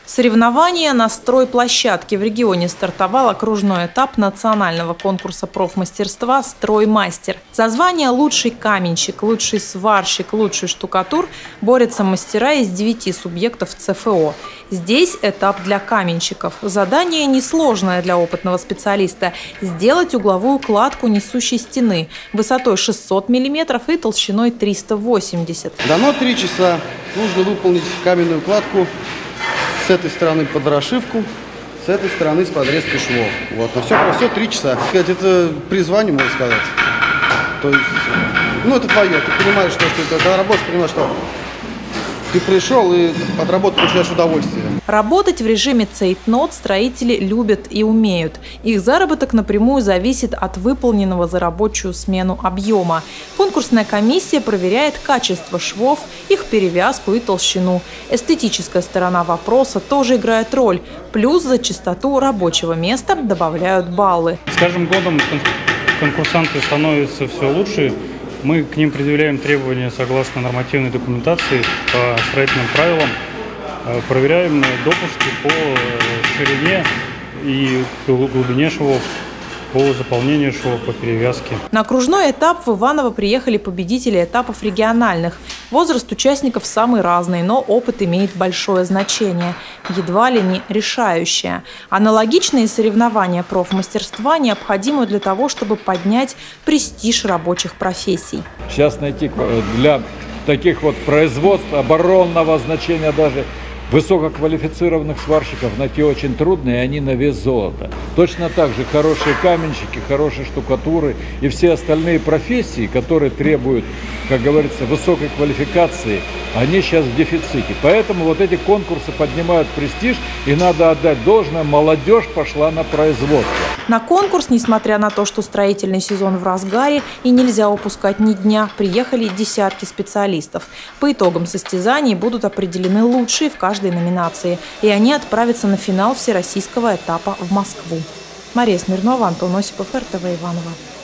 Соревнования на стройплощадке. В регионе стартовал окружной этап национального конкурса профмастерства «Строймастер». За звание «Лучший каменщик», «Лучший сварщик», «Лучший штукатур» борются мастера из 9 субъектов ЦФО. Здесь этап для каменщиков. Задание несложное для опытного специалиста – сделать угловую кладку несущей стены высотой 600 мм и толщиной 380. Дано 3 часа. Нужно выполнить каменную кладку. С этой стороны под расшивку, с этой стороны с подрезкой швов. Вот, на все 3 часа. Это призвание, можно сказать. То есть, это твое. Ты понимаешь, что ты когда работаешь, понимаешь, что ты пришел и от работы получаешь удовольствие. Работать в режиме цейтнот строители любят и умеют. Их заработок напрямую зависит от выполненного за рабочую смену объема. Конкурсная комиссия проверяет качество швов, их перевязку и толщину. Эстетическая сторона вопроса тоже играет роль. Плюс за чистоту рабочего места добавляют баллы. С каждым годом конкурсанты становятся все лучше. Мы к ним предъявляем требования согласно нормативной документации по строительным правилам, проверяем допуски по ширине и глубине швов, по заполнению швов, по перевязке. На окружной этап в Иваново приехали победители этапов региональных. Возраст участников самый разный, но опыт имеет большое значение, едва ли не решающее. Аналогичные соревнования профмастерства необходимы для того, чтобы поднять престиж рабочих профессий. Сейчас найти для таких вот производств оборонного значения даже высококвалифицированных сварщиков найти очень трудно, и они на вес золота. Точно так же хорошие каменщики, хорошие штукатуры и все остальные профессии, которые требуют, как говорится, высокой квалификации, они сейчас в дефиците. Поэтому вот эти конкурсы поднимают престиж, и надо отдать должное, молодежь пошла на производство. На конкурс, несмотря на то, что строительный сезон в разгаре и нельзя упускать ни дня, приехали десятки специалистов. По итогам состязаний будут определены лучшие в каждой номинации, и они отправятся на финал всероссийского этапа в Москву. Мария Смирнова, Антон Осипов, РТВ Иваново.